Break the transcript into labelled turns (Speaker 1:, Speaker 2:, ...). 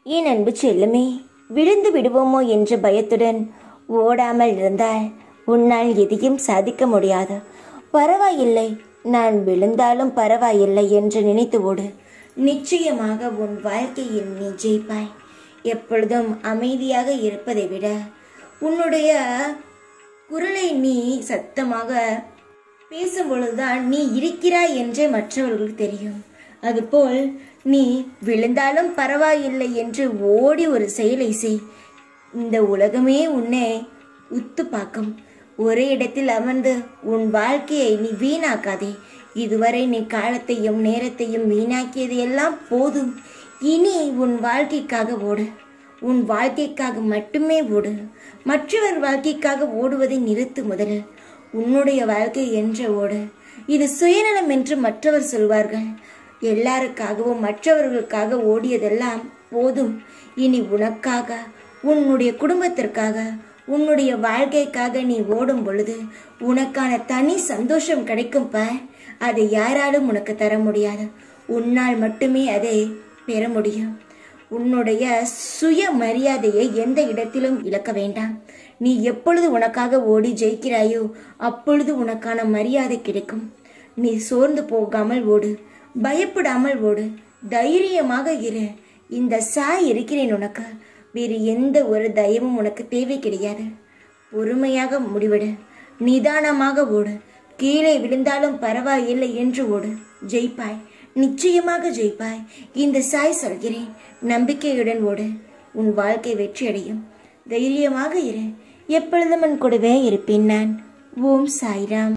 Speaker 1: என் அன்பு செல்லுமே, விழுந்து விடுவோமோ என்ற பயத்துடன் ஓடாமல் இருந்தால் உன்னால் எதையும் சாதிக்க முடியாது. பரவாயில்லை, நான் விழுந்தாலும் பரவாயில்லை என்று நினைத்து ஓடு. நிச்சயமாக உன் வாழ்க்கையில் நீ ஜெயிப்பாய். எப்பொழுதும் அமைதியாக இருப்பதை விட உன்னுடைய குரலை நீ சத்தமாக பேசும் பொழுதுதான் நீ இருக்கிறாய் என்று மற்றவர்களுக்கு தெரியும். அதுபோல் நீ விழுந்தாலும் பரவாயில்லை என்று ஓடி ஒரு செயலை செய். இந்த உலகமே உன்னை உத்து பார்க்கும். ஒரே இடத்தில் அமர்ந்து உன் வாழ்க்கையை நீ வீணாக்காதே. இதுவரை நீ காலத்தையும் நேரத்தையும் வீணாக்கியது எல்லாம் போதும். இனி உன் வாழ்க்கைக்காக ஓடு. உன் வாழ்க்கைக்காக மட்டுமே ஓடு. மற்றவர் வாழ்க்கைக்காக ஓடுவதை நிறுத்து. முதலில் உன்னுடைய வாழ்க்கை என்ற ஓடு. இது சுயநலம் என்று மற்றவர் சொல்வார்கள். எல்லாருக்காகவும் மற்றவர்களுக்காக ஓடியதெல்லாம் போதும். இனி உனக்காக, உன்னுடைய குடும்பத்திற்காக, உன்னுடைய வாழ்க்கைக்காக நீ ஓடும் பொழுது உனக்கான தனி சந்தோஷம் கிடைக்கும் பார். அதை யாராலும் உனக்கு தர முடியாது. உன்னால் மட்டுமே அதை பெற முடியும். உன்னுடைய சுய மரியாதையை எந்த இடத்திலும் இழக்க வேண்டாம். நீ எப்பொழுது உனக்காக ஓடி ஜெயிக்கிறாயோ அப்பொழுது உனக்கான மரியாதை கிடைக்கும். நீ சோர்ந்து போகாமல் ஓடு. பயப்படாமல் ஓடு. தைரியமாக இரு. இந்த சாய் இருக்கிறேன் உனக்கு. வேறு எந்த ஒரு தயவும் உனக்கு தேவை கிடையாது. பொறுமையாக முடிவிடு. நிதானமாக ஓடு. கீழே விழுந்தாலும் பரவாயில்லை என்று ஓடு. ஜெயிப்பாய். நிச்சயமாக ஜெயிப்பாய். இந்த சாய் சொல்கிறேன், நம்பிக்கையுடன் ஓடு. உன் வாழ்க்கை வெற்றி அடையும். தைரியமாக இரு. எப்பொழுதும் உன் கூடவே இருப்பேன் நான். ஓம் சாய்ராம்.